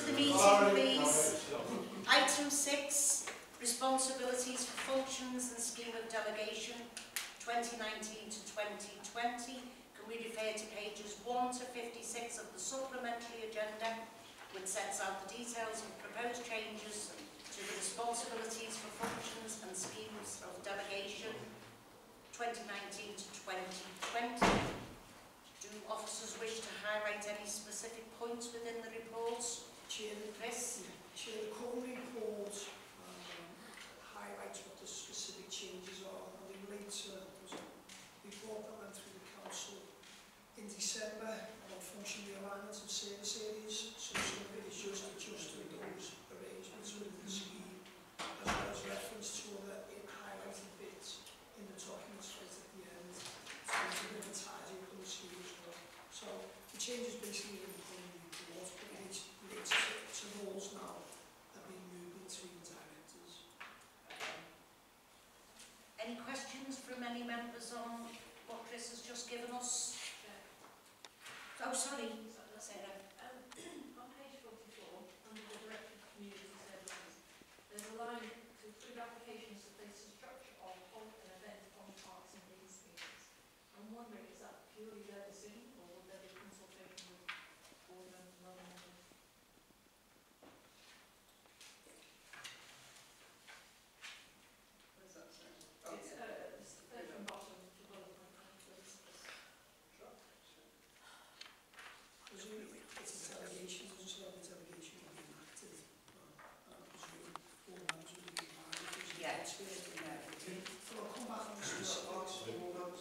the meeting, please. Item 6, responsibilities for functions and scheme of delegation, 2019 to 2020. Can we refer to pages 1 to 56 of the supplementary agenda, which sets out the details of proposed changes to the responsibilities for functions and schemes of delegation, 2019 to 2020. Do officers wish to highlight any specific points within the reports? Chair, Chris? Chair, the current report highlights what the specific changes are, and they relate to the report that went through the council in December on function realignment of service areas. So some of it is just adjusting those arrangements within the scheme, as well as reference to other highlighted bits in the documents right at the end. So it's a bit of a tidy up on the scheme as well. So the changes basically in the current report, but it relates to roles now that have been moved between directors. Any questions from any members on what Chris has just given us? Oh, sorry, Sarah. On page 44, under the Director of Community Services, there's a line to approve applications to place the structure of hold an event on parks and green spaces. I'm wondering, is that purely their decision, or will there be consultation with board members and other members? What is that, sorry? It's third from bottom, development and services. Presumably it's a delegation, doesn't say the delegation will be enacted. Presumably all members will be invited. Yeah. So I'll come back on the specifics. There's been a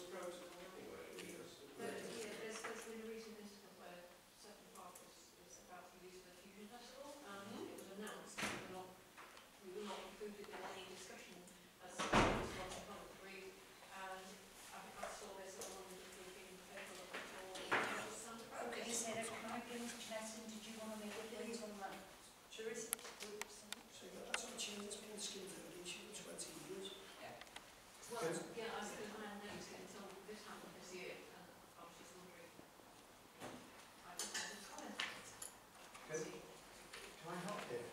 recent incident where a certain park was about to release the Fusion Festival, and it was announced that we were not included in any discussion as to what was on the brief, and I saw this and I wondered if we were being careful of it all. Okay, Sarah, can I bring Jeanette in? Did you want to make a point on that? Sure is. So that's what changes been in scheme delegation for 20 years. Well, yeah, I suppose I hadn't noticed it until this happened this year, and I was just wondering. I just wanted to comment on it. Can I help here?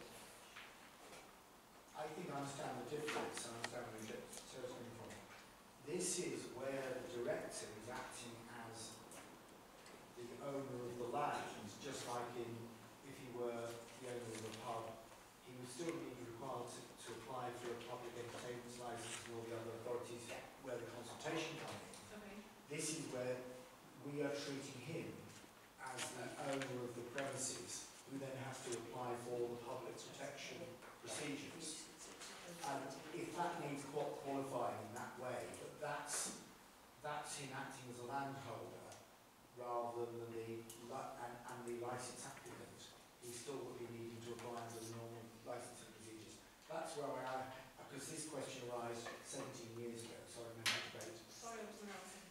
I think I understand the difference. I understand where Sarah's coming from. This is where the director is acting as the owner of the land, just like if he were the owner of the pub. He would still be required to apply for a public entertainment licence and all the other authorities where the consultation comes in. Okay. This is where we are treating him as the owner of the premises, who then has to apply for the public protection procedures. And if that needs qualifying in that way, but that's him acting as a landholder rather than the licence applicant, he still will be needing to apply under the normal licensing procedures. That's where I am, because this question arose 17 years ago, so I remember the debate. Sorry, I wasn't answering.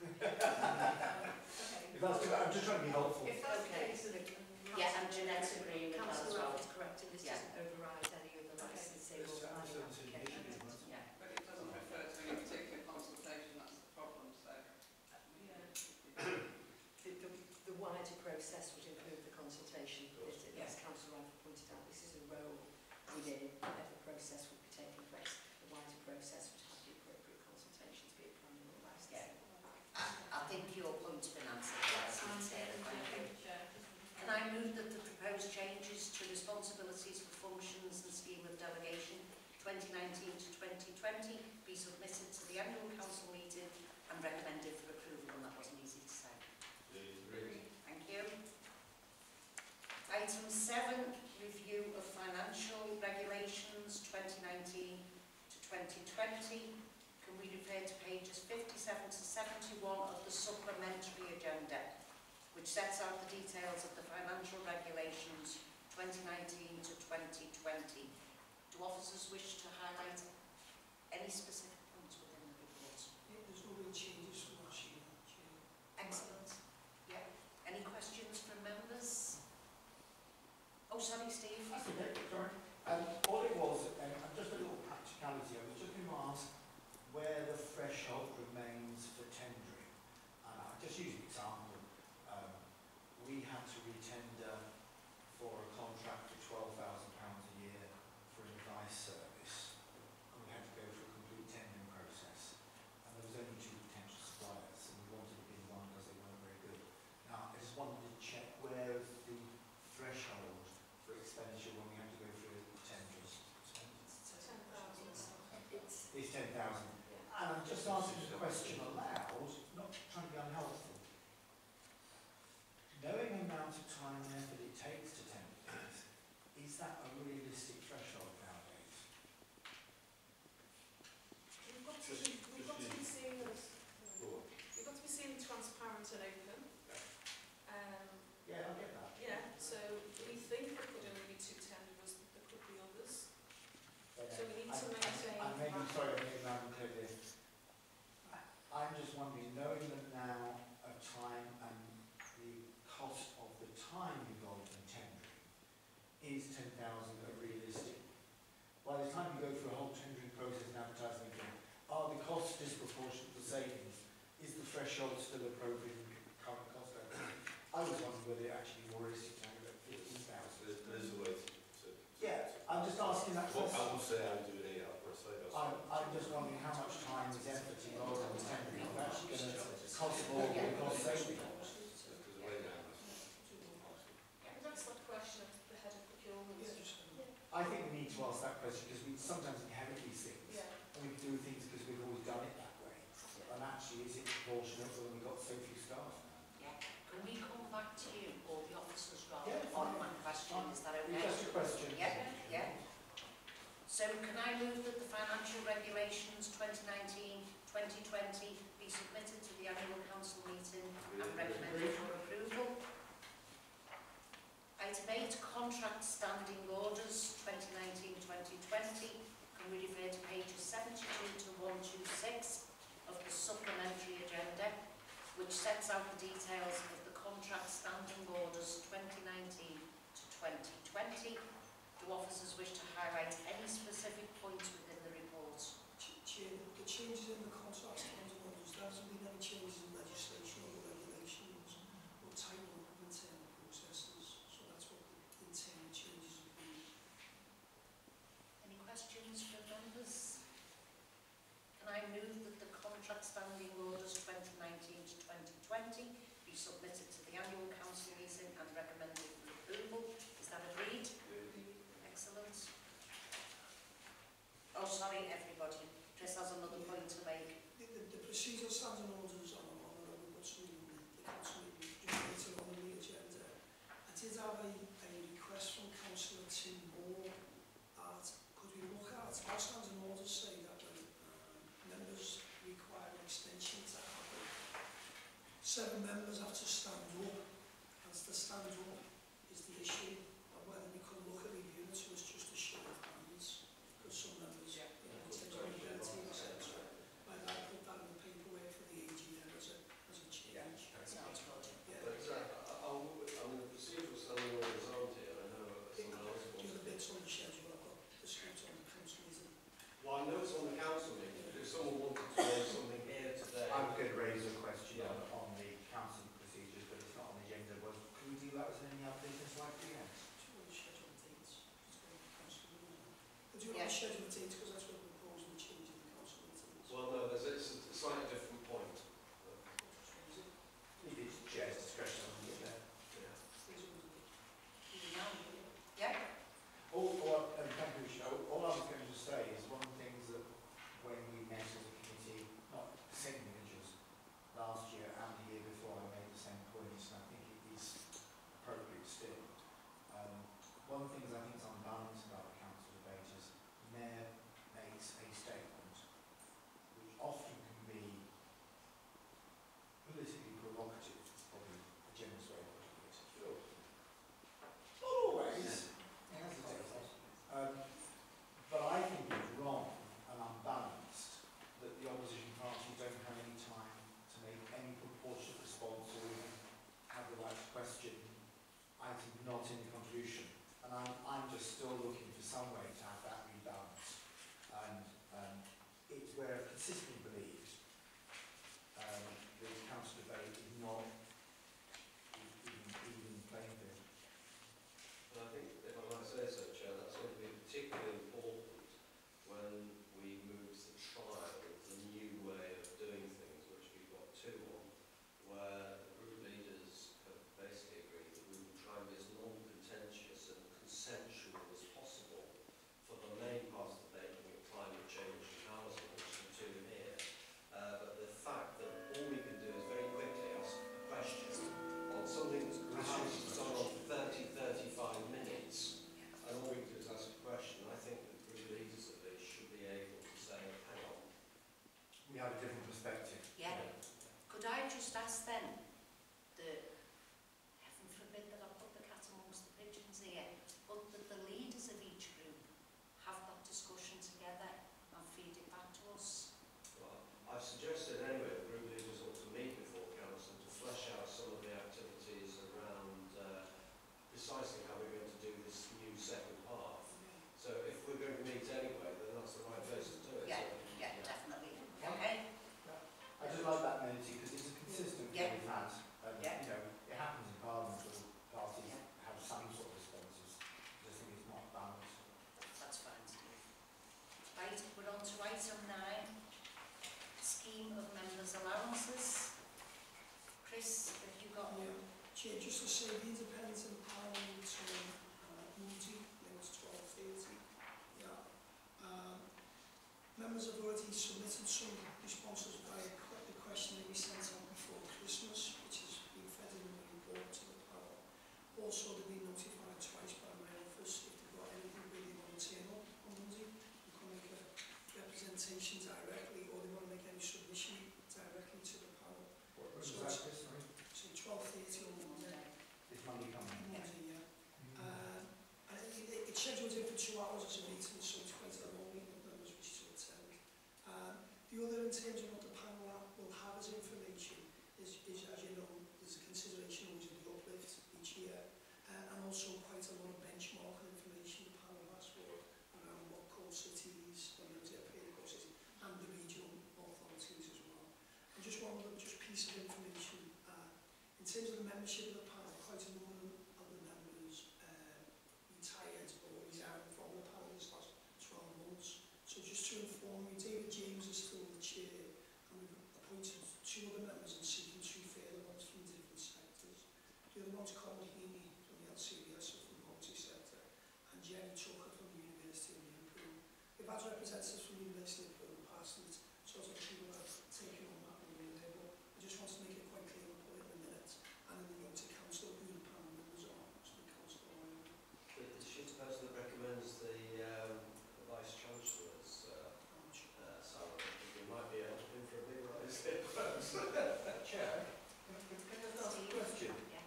Okay. I'm just trying to be helpful. If that's Okay. the case, then Yeah, and Jeanette's agreeing with that as Councillor well. Ralph is correct, and this doesn't override any of the licensing or planning applications. Yeah. But it doesn't refer to any particular consultation, that's the problem, so. yeah. The wider process would include the consultation, but as Councillor Ralph pointed out, this is a role within whatever process would be taking place. The wider process would have the appropriate consultations, be it planning or licensing. I think your point's been answered. Sarah, thank you. Can I move that the proposed changes to responsibilities for functions and scheme of delegation 2019 to 2020 be submitted to the annual council meeting and recommended for approval? And that wasn't easy to say. Thank you. Item 7, review of financial regulations 2019 to 2020. Can we refer to pages 57 to 71 of the supplementary agenda, which sets out the details of the financial regulations 2019 to 2020. Do officers wish to highlight any specific points within the report? There's no real changes from last year. Excellent. Yeah. Any questions from members? Oh, sorry, Steve. That's okay, sorry. All it was, just a little practicality, I was just going to ask where the threshold remains for tendering. I'll just use an example. We had to retender for a contract for £12,000 just asking the question aloud, not trying to be unhelpful. Knowing the amount of time and effort it takes to tender things, is that a realistic threshold nowadays? We've got to be seen as transparent and open. Yeah, I get that. Yeah, so we think there could only be 2 tenderers, but there could be others. So we need to maintain I'm maybe that. sorry, maybe I'm unclear here. I'm just wondering, knowing that now of time and the cost of the time involved in tendering, is 10,000 a realistic? By the time you go through a whole tendering process and advertising again, are the costs disproportionate to the savings? Is the threshold still appropriate in current cost levels? I was wondering whether it actually more realistic to have it at 15,000. There is a way to Yeah, I'm just asking that Well, question. I would say I would do an 8 hour per site. I'm just wondering how much time is effort involved in the tendering of actually going to cost more than cost saving. Because the way down That's the question of the head of procurement. Yeah, just, I think we need to ask that question because we sometimes inherit these things Yeah. and we do things because we've always done it that way. And actually, is it proportionate when we've got so few staff? Yeah. Can we come back to you or the officers rather Yeah, on fine. my question? Is that okay? Just a question. Yeah, yeah. So can I move that the financial regulations 2019-2020 be submitted to the annual council meeting and recommended for approval? Item 8, contract standing orders 2019-2020. Can we refer to pages 72 to 126 of the supplementary agenda, which sets out the details of the contract standing orders 2019 to 2020. Do officers wish to highlight any specific points within the report? Chair, the changes in the contract terms and orders, there hasn't been any changes in legislation or regulations or time of internal processes, so that's what the internal changes have been. Any questions from members? Can I move that the contract standing orders 2019 to 2020 be submitted to the annual council meeting and recommended for approval? Is that agreed? Excellent. Oh, sorry, everybody. Chris has another point to make. The procedural standing orders on what's in the council meeting later on in the agenda. I did have a request from Councillor Tim Moore that could we look at our standing orders say that when members require an extension to happen, 7 members have to stand up, and to stand up is the issue of whether we could look at reviewing it, so it's just a show of hands, because some members, you know, in terms of mobility, etc. Like I put that in the paperwork for the AGM as a change. Sounds good. Yeah. But I mean, the procedural standing orders aren't here. I know someone else The wants other to. bits on the schedule, I've got the script on the council meeting. Well, I know it's on the council meeting, but if someone wanted to raise something here today. I could raise a question on the council procedures, but it's not on the agenda. Well, can we do that as any other business like the end? Do you want to schedule dates? It's going to the council meeting. But do you Yeah. want to schedule dates, because that's what we're proposing, changing the council meetings. Well, no, it's a slightly different point. It is chair's discretion on the agenda. Yeah. Yeah? Thank you, Michelle. All I was going to say is one of the things that when we met as a committee, not the same individuals, last year and the year before, I made the same points, and I think it is appropriate still. One of the things I think is unbalanced about the council debate is Mayor have a different perspective. Yeah. Could I just ask then, heaven forbid that I put the cat amongst the pigeons here, but that the leaders of each group have that discussion together and feed it back to us? Well, I've suggested anyway that group leaders ought to meet before council to flesh out some of the activities around precisely how we're going to do this new second half. So if we're going to meet anyway, then that's the right place to do it. Yeah, So, yeah, definitely. Okay? I just like that amenity because it's a consistent thing Yeah. we've had. And, Yeah. you know, it happens in Parliament where parties have some sort of responses. I just think it's not balanced. That's fine, Steve. Right, we're on to item 9, scheme of members' allowances. Chris, have you got one? Chair, just to say, the independent Parliament Moody, limits 12:30. Yeah. Members have already submitted some responses by the questionnaire we sent out before Christmas, which has been fed in the report to the panel. Also, they've been notified twice by my office if they've got anything really want to turn up on Monday. They can make a representation directly, or they want to make any submission directly to the panel. What was So that, it's- Chris? Sorry? So 12:30 on Monday. This Monday coming. Monday, yeah. And it's scheduled in for 2 hours as a meeting, so it's quite a long meeting with members wish to attend. The other, in terms of what the panel will have as information, is as you know, there's a consideration always of the uplift each year, and also quite a lot of benchmarking information the panel has for around what core cities, what members are paid core cities, and the regional authorities as well. And just one other piece of information, in terms of the membership of the panel, quite a number of the members retired or resigned from the panel this last 12 months. So just to inform you, David James is still the chair, and we've appointed 2 other members and seeking 2 further ones from different sectors. The other one's Colin Heaney from the LCBS, so from the property sector, and Jenny Tucker from the University of Liverpool. We've had representatives from the University of Liverpool in the past, and sort of people that have taken on that role there, but I just want to make it quite clear and put it in the minutes, and in the note to council who the panel members are, so the council are aware. Is she the person that recommends the Vice Chancellor's salary? I think we might be in for a big rise here. Chair, can I just ask a question? Yeah.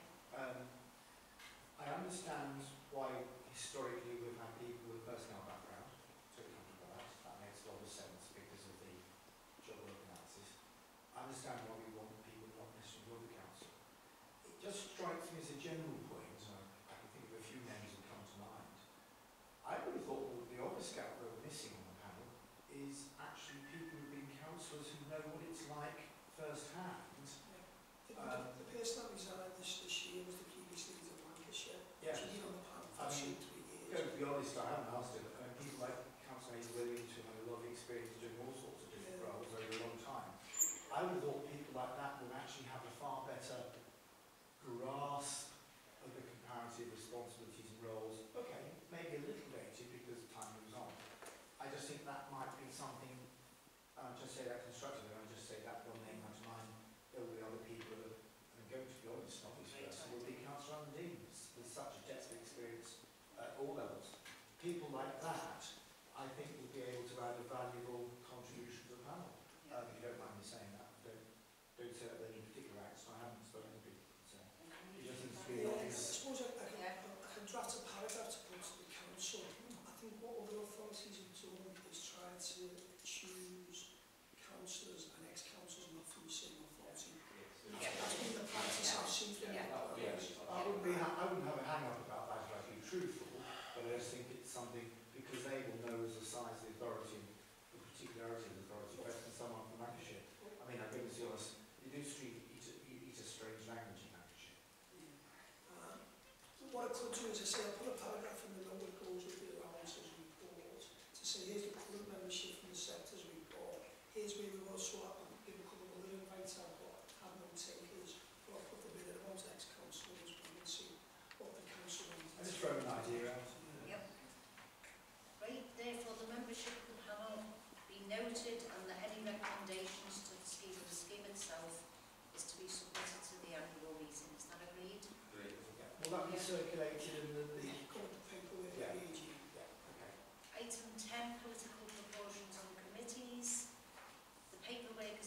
I understand why historically we've had people with personnel background, totally comfortable with that. That makes a lot of sense because of the job work analysis. I understand why we want people not necessarily with the council. It just strikes me as a general point, and I can think of a few names that come to mind. I would have thought that the obvious gap that we're missing on the panel is actually people who've been councillors who know what it's like firsthand. The person that resigned this year was the previous leader of Lancashire. Yes. She's been on the panel I for mean, 3 years. To be honest, I haven't asked it. People like Councillor Williams who have a lot of experience doing all sorts of different roles over a long time. I would have thought people like that would actually have a far better grasp of the comparative responsibilities and roles. Okay, maybe a little dated because time moves on. I just think that might be something, just say that constructively, I'll just say that one name comes to mind. There will be other people that are going to be honest, obvious person will be Councillor Undine. There's such a depth of experience at all levels. People like that, I think, will be able to add a valuable contribution to the panel. If you don't mind me saying that, don't say that with any particular acts. I haven't spoken to people, so it just seems to be I obvious. suppose I can draft a paragraph to put to the council. I think what other authorities have done is try to choose councillors and ex-councillors not from the same authority. That's been the practice I've seen from I wouldn't have a hang-up about that if I be truthful, but I just think it's something, because they will know as the size of the authority and the particularity of the authority better than someone from Lancashire. I mean, I'm going to be honest, you do eat a strange language in Lancashire. What I could do is I'll put a paragraph in the note that goes with the allowances report to say here's the current membership from the sectors report, here's where we've also give a couple of other invites I've got, have no takers, but I'll put the bit about ex-councillors and see what the council wants. I just throw an idea out. Yep. Right, therefore the membership of the panel be noted and that any recommendations to the scheme itself is to be submitted to the annual meeting. Is that agreed? Great. Will that be circulated in the... Got the paperwork Yeah. at the AG. Yeah, okay. Item 10, political proportions on committees. The paperwork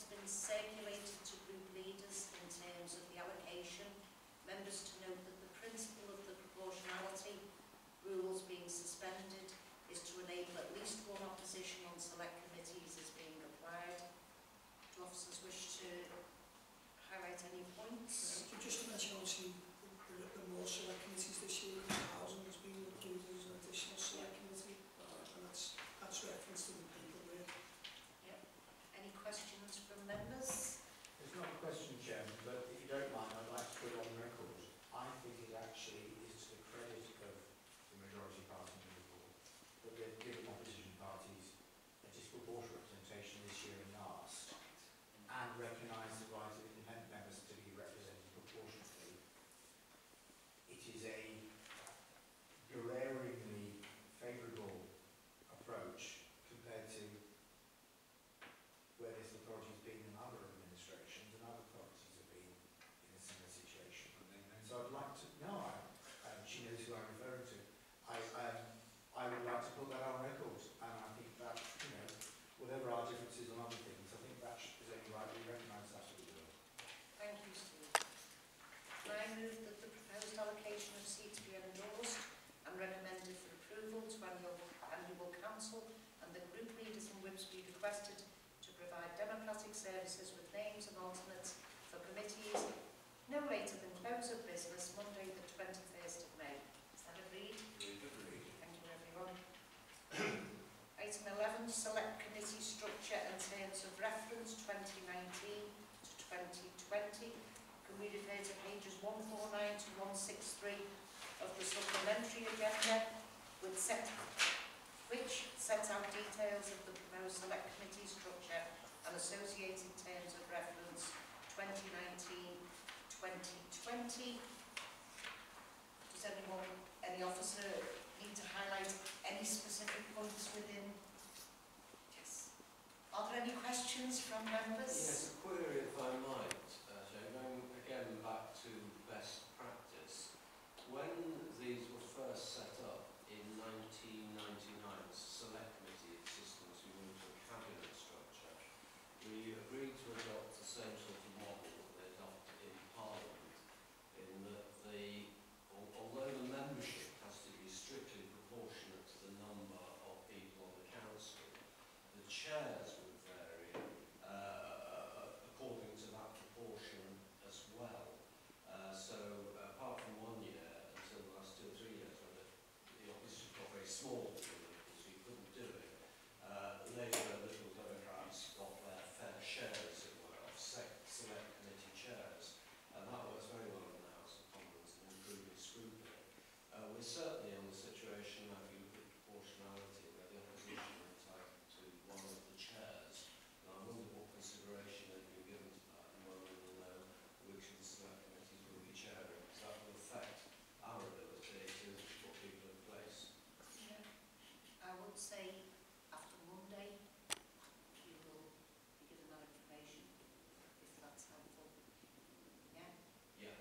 label at least one opposition on select committees as being applied. Do officers wish to highlight any points? Just to mention, obviously, the more select committees this year, housing has been included as an additional select committee, and that's referenced in the paperwork. Any questions from members? It's not a question, Chairman, but if you don't mind, I'd like to put on record. I think it actually is to the credit of the majority party in Liverpool that they've given opposition parties a disproportionate representation this year and last, and recognise the right of independent members to be represented proportionately. It is a glaringly favourable approach compared to where this authority has been in other administrations and other authorities have been in a similar situation. So I'd like to, she knows who I'm referring to. I would like to put that on record, and I think that, you know, whatever our differences on other things, I think that is only right, we recognise that as well. Thank you, Steve. I move that the proposed allocation of seats be endorsed and recommended for approval to annual council, and the group leaders and whips be requested to provide democratic services with names and alternates for committees no later than close of business Monday the 21st of May. Is that agreed? Agreed. Thank you, everyone. Item 11, select committee structure and terms of reference 2019 to 2020. Can we refer to pages 149 to 163 of the supplementary agenda, which set out details of the proposed select committee structure and associated terms of reference 2019-2020. Does any officer need to highlight any specific points within? Yes. Are there any questions from members? Yes, a query if I might, going again back to best practice. When these were first set up in 1999, select committee systems, we moved to a cabinet structure. We agreed to adopt the same sort of model that they adopted in Parliament, in that although the membership has to be strictly proportionate to the number of people on the council, the chairs would vary according to that proportion as well. So apart from 1 year, until the last 2 or 3 years, when the opposition got very small because we couldn't do it, Labour and Liberal Democrats got their fair share, as it were, of select committee chairs, and that works very well in the House of Commons and improving scrutiny. We're certainly in the situation now, if you look at proportionality, where the opposition are entitled to one of the chairs. And I wonder what consideration has been given to that, and whether we'll know which of the select committees will be chairing, because that will affect our ability to put people in place. Yeah. I would say after Monday you will be given that information, if that's helpful. Yeah? Yeah.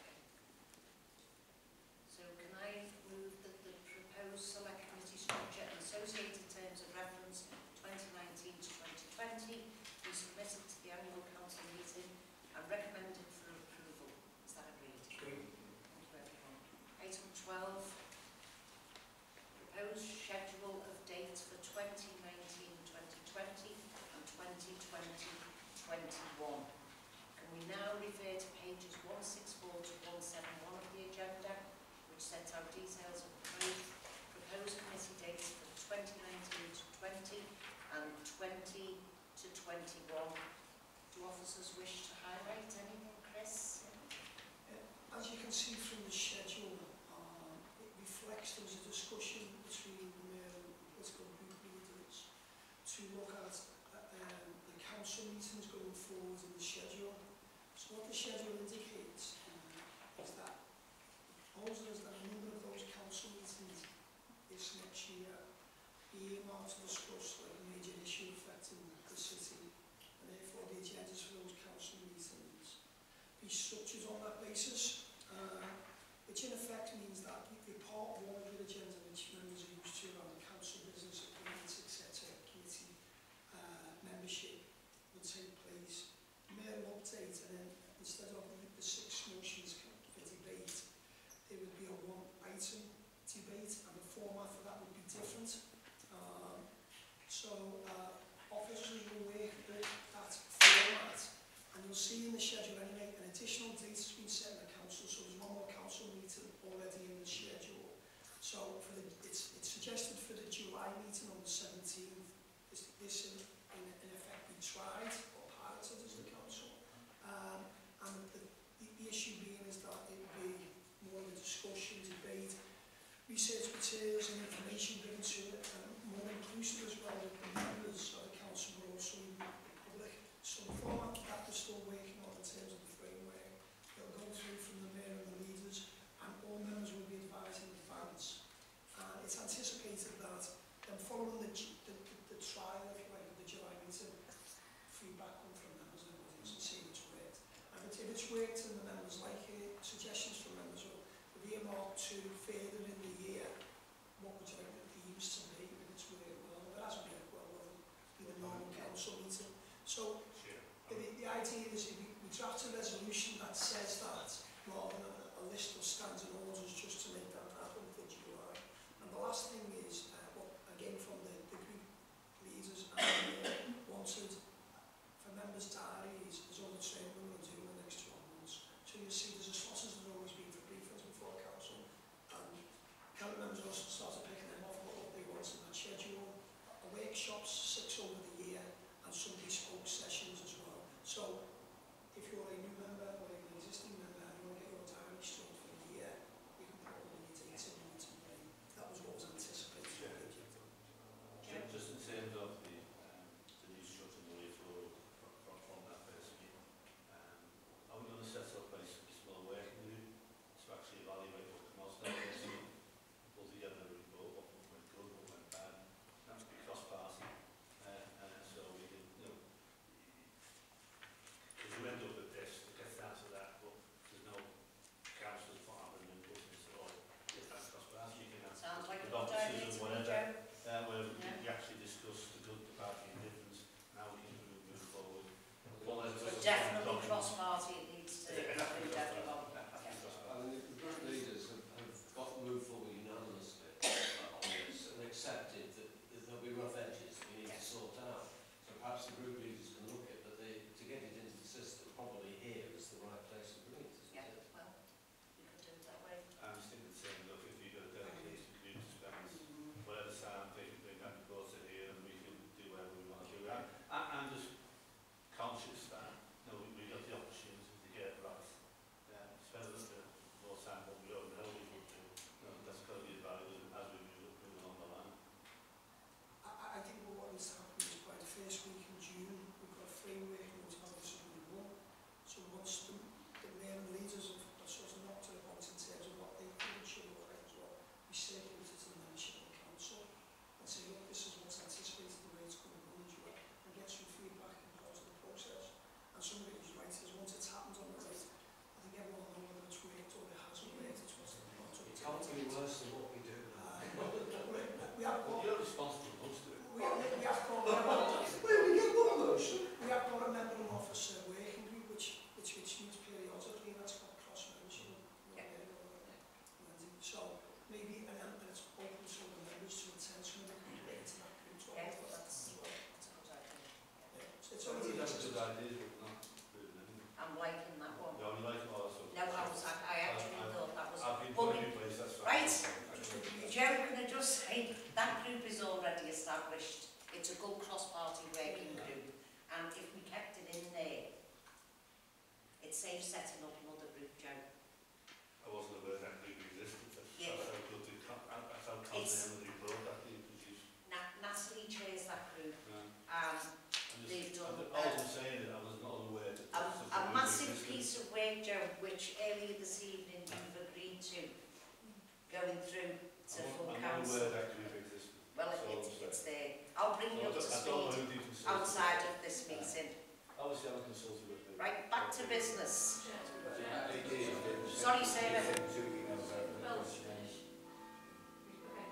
So can I move that the proposed select committee structure and associated terms of reference 2019 to 2020 be submitted to the annual council meeting and recommended for approval? Is that agreed? Agreed. Thank you, everyone. Item 12, proposed schedule of dates for 2019-2020 and 2020-21. Can we now refer to pages 164 to 171 of the agenda, which sets out details of proposed committee dates for 2019-20 and 20-21. Do officers wish to highlight anything, Chris? As you can see from the schedule, it reflects there was a discussion between the mayor and political group leaders to look at the council meetings going forward in the schedule. So what the schedule indicates is that proposals that a number of those council meetings this next year be earmarked to discuss like a major issue affecting the city, and therefore the agendas for those council meetings be structured on that basis, which in effect means that the part one of the agenda which members are used to around the council business, appointments, etc., committee membership will take place. Mayor will update, and then instead of the 6 motions for debate, there would be a 1-item debate, and the format for that would be different. you'll see in the schedule anyway, an additional date has been set in the council, so there's one more council meeting already in the schedule. So for it's suggested for the July meeting on the 17th. This in effect be tried or piloted as the council. And the issue being is that it will be more of a discussion, debate, research materials and information given to it, and more inclusive as well with the members of the council, but also the public. So the format that we're still working on in terms of the framework, it'll go through from the mayor and the leaders, and all members will be advised in advance. And it's anticipated that then following the trial, if you like, of the July meeting, feedback come from members and everything and see if it's worked. And if it's worked and the members like it, suggestions from members will be earmarked to further in the year. What would you like the themes to be if it's worked well? If it hasn't worked well, will be the normal council meeting. So the idea is if we draft a resolution that says that, rather than a list of standing orders just to make that happen for July. And the last thing is, again from the group leaders and wanted for members' diaries is all the training we're going to do in the next 12 months. So you'll see there's a slot as there's always been for briefings before council. And council members also started picking them off what they want in that schedule. Workshops 6 over the year and some bespoke sessions as well. So if you're a new member or an existing member and you want to get your diary straight for the year, you can put all the dates in and that was what was anticipated. Just in terms of the new structure and the way forward from that first meeting, are we going to set up a small working group to actually evaluate what the most important pull together a report, what went good, what went bad, not to be cross-party, so we can, if you end up with this, it gets down to that, but there's no council for having an input in this at all. If that's cross-party, you can have Sounds like a adopt good idea decisions, to me, whatever. Joe. Where we actually discuss the good, the bad, the indifference, now we can move forward. But definitely cross-party, it needs to be definitely on. I mean, the group leaders have got to move forward unanimously on this and accepted that there'll be rough edges that we need to sort out. So perhaps the group leaders can look at that to get it into the system, probably here is the right place to bring it, isn't Yeah, it? well, we could do it that way. I'm just thinking the same, look, if you've got a delegation group to spend whatever time they can go to here and we can do whatever we want to do. I'm just conscious that we got the opportunity to get it right. Spend a little bit more time what we don't know we would do. That's got to be evaluated as we move along the line. I think what needs to happen is by the first week in June, we've got a framework and we'll have this on the run. So once the mayor and leaders have sort of knocked it about in terms of what they think it should look like as well, we circulate it to the membership of the council and say, look, this is what's anticipated, the way it's going to run as well, and get some feedback and part of the process. And some of it is right, is once it's happened on the right, I think everyone will know whether it's worked or it hasn't worked, it's what's the part of It can't be worse than what we do. we have got You're responsible for most of it. we have got we get one motion. We have got a member and officer working group which meets periodically, and that's got cross membership. So maybe and it's open to the members to attend some of the complaint to that group. So Yeah, that's as well. that's a good idea. So it's I only think that's a good idea, but not good. I'm liking that one. You only like it also. No, I actually thought that was... I've been Well, put in place, that's Right. fine. Joe, can I just say, that group is already established. It's a good cross-party working group. And if we kept it in there, it saves setting up another group, Joe. I wasn't aware that group existed. Yeah. That's how good the that's how confident the report that you produced. Natalie chairs that group, I'm and they've done all I'm saying is I was not aware that a massive piece of work, Joe, which earlier this evening you've agreed to, going through to full I'm not council. aware that group existed. Well, it's there. I'll bring you up to speed outside of this meeting. Obviously, I'm a consultant with them. Right, back to business. Sorry, Sorry, Sarah. Well, finish. Okay.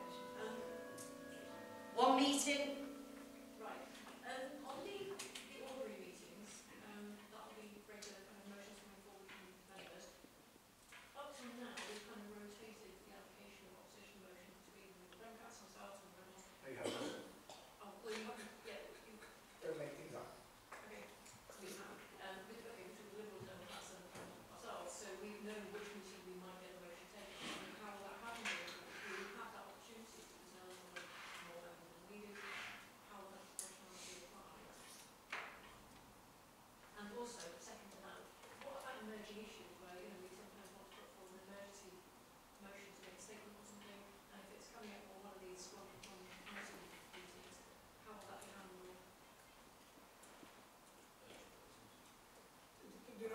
One meeting. Right. On the ordinary meetings, that'll be regular kind of motions coming forward from members. Up till now, we've kind of rotated the allocation of opposition motions to be the Democrats, myself, and Reynolds. Oh, well, you haven't. Yeah. Don't make things up. Okay. We have. Okay.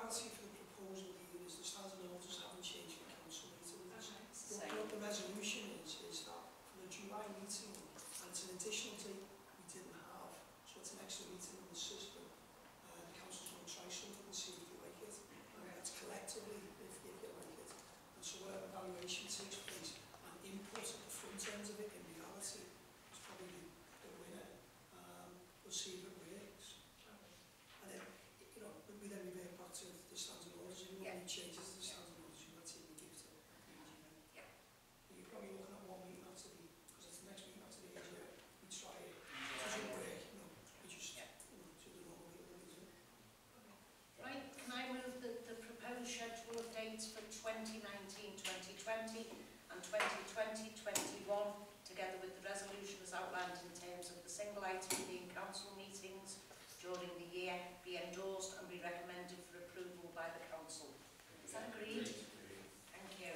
reality for the proposal here is the standard orders haven't changed for council meetings. Same. What the resolution is that for the July meeting, and it's an additional date we didn't have, so it's an extra meeting in the system. The council's going to try something and see if they like it, and that's collectively if they like it. And so whatever valuation takes place and input at the front end of it in reality is probably the winner. We'll see if it works. And then, you know, we then revert back to the standard orders. If Yeah. any changes to the standard orders, you might take the gift to the AGM. Yeah. You're probably looking at one meeting after the, because it's the next meeting after the AGM. We try it. It doesn't work, you know, we just, Yeah. you know, do the normal meeting, isn't it? Right, can I move that the proposed schedule of dates for 2019-2020 and 2020-21, together with the resolution as outlined in terms of the single item being council meetings during the year, be endorsed and be recommended for approval by the council? Is that agreed? Thank you.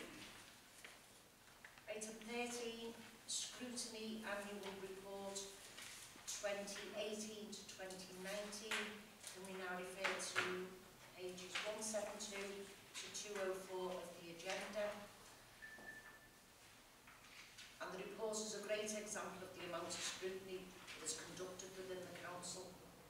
Item 13, scrutiny annual report 2018 to 2019. Can we now refer to pages 172 to 204 of the agenda? And the report is a great example of the amount of scrutiny that is conducted within the council.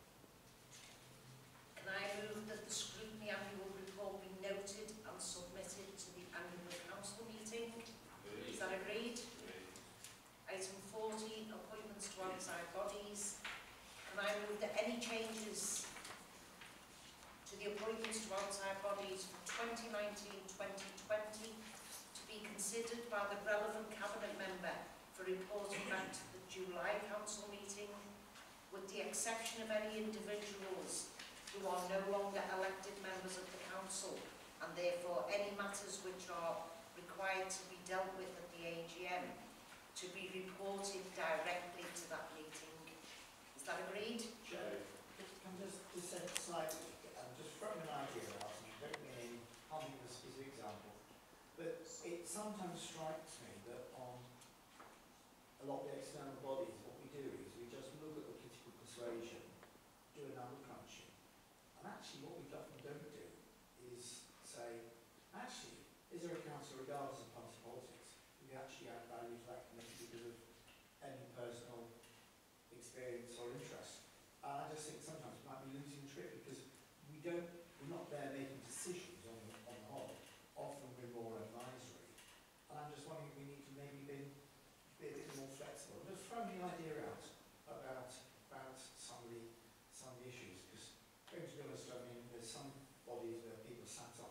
Can I move that the scrutiny annual report be noted and submitted to the annual council meeting? Is that agreed? Item 14, appointments to outside bodies. Can I move that any changes to the appointments to outside bodies for 2019-2020 to be considered by the relevant cabinet member for reporting back to the July council meeting, with the exception of any individuals who are no longer elected members of the council, and therefore any matters which are required to be dealt with at the AGM to be reported directly to that meeting. Is that agreed? Joe, can I just dissent slightly? I'm just throwing an idea out, and I don't mean harming a specific example, but it sometimes strikes me that on a lot of the external bodies, what we do is we just look at the political persuasion, do a number crunching, and actually what we often don't do is say, actually, is there a council regardless of party politics? We actually add value to that committee because of any personal experience or interest. And I just think sometimes we might be losing the trick because we're not there making decisions on the whole. Often we're more advisory. And I'm just wondering if we need to maybe be a bit more flexible. Just throw the idea out about some of the issues, because to be honest, I mean, there's some bodies where people sat on.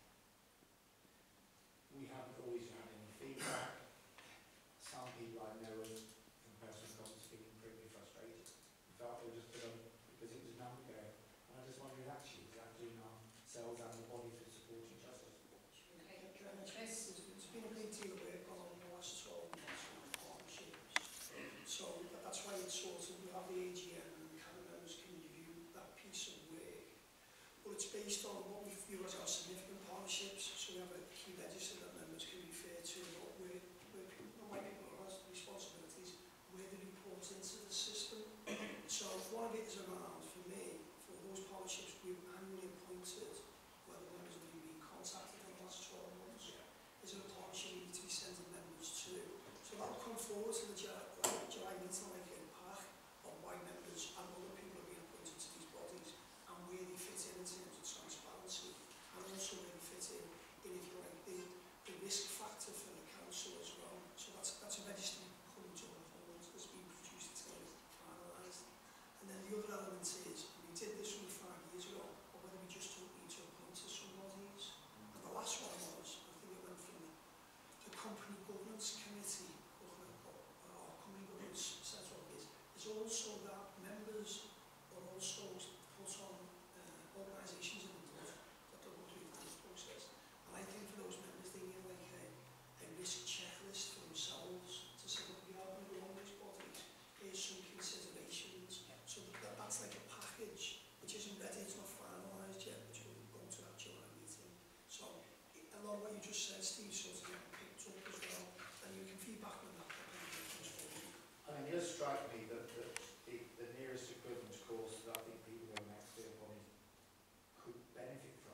We haven't always had any feedback. Some people I know from personal comments feeling pretty frustrated. In fact, they were just put on because it was a number ago. And I just wondered actually, is that doing ourselves and the bodies with supporting justice? There's been a great deal of work on in the last 12 months on partnerships. So that's why it's sort of, we have the AGM and the cabinet members can review that piece of work. But it's based on what we feel as our significant partnerships. So we have a key register that members can refer to about where people, why people have responsibilities, where they report into the system. So one of it is around, for me, for those partnerships we've annually appointed, whether members have been contacted in the last 12 months. Is it a partnership we need to be sending members to? So that'll come forward to the July meeting like a pack of why members and other people have been appointed to these bodies and where they fit in terms of transparency, and also where they fit in if you like, the risk factor for the council as well. So that's a register coming to the Parliament that's been produced, it's going to be finalised. And then the other element is, we did this only 5 years ago, or whether we just don't need to appoint to some bodies. And the last one was, I think it went from the Company Governance Committee, or Company Governance Central is also that members are also put on organisations in the board that don't go through this process. And I think for those members, they need like a risk checklist for themselves to say, look, we are going to go on these bodies, here's some considerations. So that's like a package which isn't ready, it's not finalised yet, which will go to that July meeting. So a lot of what you just said, Steve, sort of getting picked up as well, and you can feedback on that. I mean, it does strike me that the nearest equivalent course that I think people who are next to bodies could benefit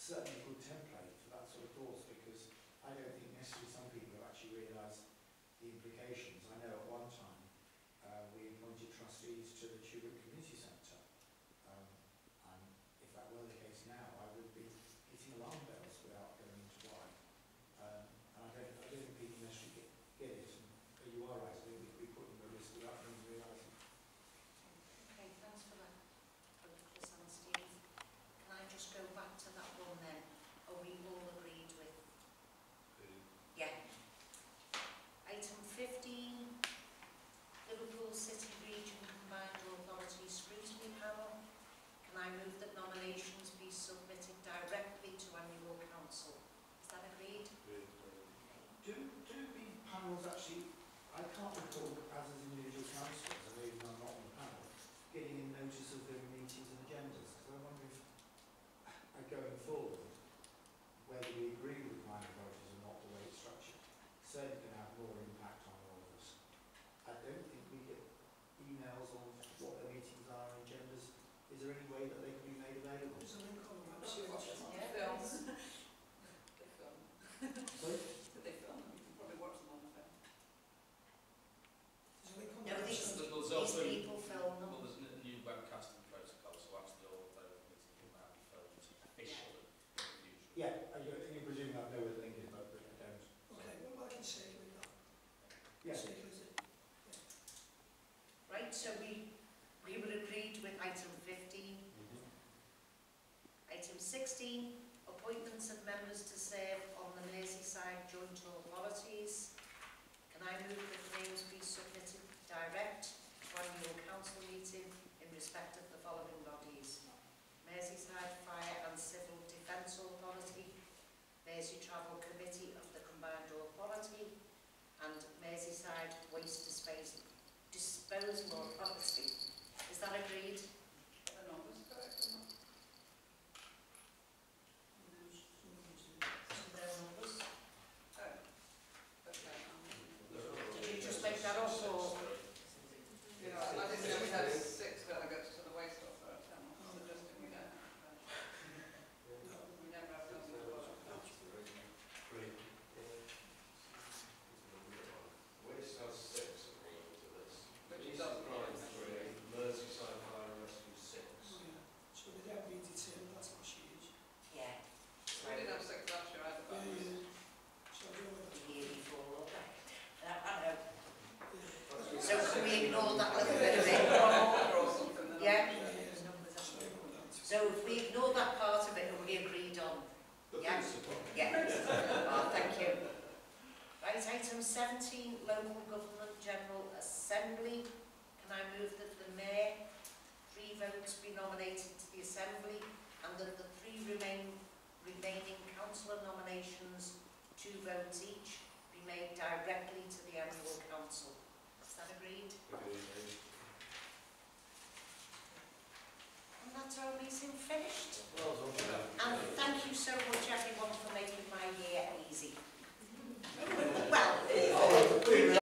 certainly a good template for that sort of course, because I don't think necessarily some people have actually realised the implications. I know at one time we appointed trustees to the Tudor Community Centre, and if that were the case now, I would be hitting alarm bells without going into why. And I don't think people necessarily get it. And you are right, I think we could be putting the risk without them realising. Okay, thanks for that, both Chris and Steve. Can I just go back to that one then? Are we all agreed with? Yeah. Item 15, Liverpool City Region Combined Authority Scrutiny Panel. Can I move that nominations be submitted directly to annual council? Is that agreed? Do the panels actually, I can't recall as individual councillors, and even though I'm not on the panel, getting a notice of their meetings and agendas, because I wonder if, going forward, whether we agree with minor authorities or not, the way it's structured, certainly can have more impact on all of us. I don't think we get emails on what their meetings are and agendas. Is there any way that they can be made available? There's a link on the Watch them website. on Yeah. film. They film. Sorry? They film them. You can probably watch them on the film. There's a link on No, the these website. people film them. Well, there's a new webcasting protocol, so actually all of those meetings will now be filmed officially in the future. Yeah, you presume I know where the link is, but I don't. Okay, well, I can circulate that. Yeah. Circulate it. Right, so we were agreed with item 15. Item 16, appointments of members to serve on the Merseyside Joint Authorities. Can I move that names be submitted direct to annual council meeting in respect of the following bodies? Merseyside Fire and Civil Defence Authority, Mersey Travel Committee of the Combined Authority, and Merseyside Waste Disposal Authority. Is that agreed? The numbers correct or not? No numbers? Oh. Okay. Did you just make that up or? Yeah, I didn't know we had 6 delegates to the waste authority. I'm not suggesting we don't have that. We never have done before. Waste has 6 according to this. Which East doesn't Pride really 3, Merseyside Fire and Rescue 6. Oh, yeah. So they don't need to tell that's what she is. Yeah. We didn't have 6 last year either, but So I don't know. Year before, okay. I know. Yeah. So can we ignore that little bit of it? or something. then Yeah. Sorry about that. So if we ignore that part of it, are we agreed on? The Yeah. principal. Yeah. Oh, thank you. Right, item 17, Local Government General Assembly. Can I move that the Mayor, 3 votes be nominated to the Assembly, and that the 3 remaining councillor nominations, 2 votes each, be made directly